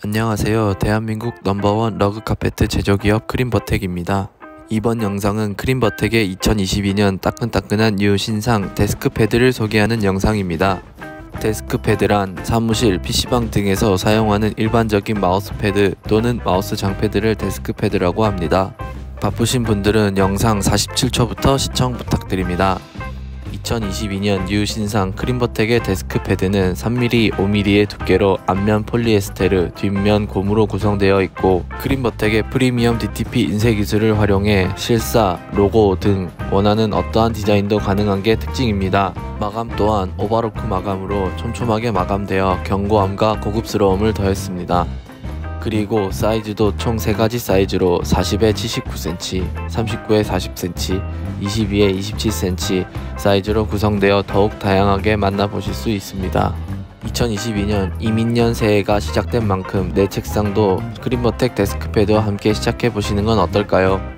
안녕하세요. 대한민국 넘버원 러그 카페트 제조기업 크림버텍입니다. 이번 영상은 크림버텍의 2022년 따끈따끈한 뉴 신상 데스크 패드를 소개하는 영상입니다. 데스크 패드란 사무실, PC방 등에서 사용하는 일반적인 마우스 패드 또는 마우스 장패드를 데스크 패드라고 합니다. 바쁘신 분들은 영상 47초부터 시청 부탁드립니다. 2022년 뉴 신상 크림버텍의 데스크 패드는 3mm, 5mm의 두께로 앞면 폴리에스테르, 뒷면 고무로 구성되어 있고 크림버텍의 프리미엄 DTP 인쇄 기술을 활용해 실사, 로고 등 원하는 어떠한 디자인도 가능한 게 특징입니다. 마감 또한 오버로크 마감으로 촘촘하게 마감되어 견고함과 고급스러움을 더했습니다. 그리고 사이즈도 총 3가지 사이즈로 40에 79cm, 39에 40cm, 22에 27cm 사이즈로 구성되어 더욱 다양하게 만나보실 수 있습니다. 2022년 이민년 새해가 시작된 만큼 내 책상도 크림버텍 데스크패드와 함께 시작해보시는 건 어떨까요?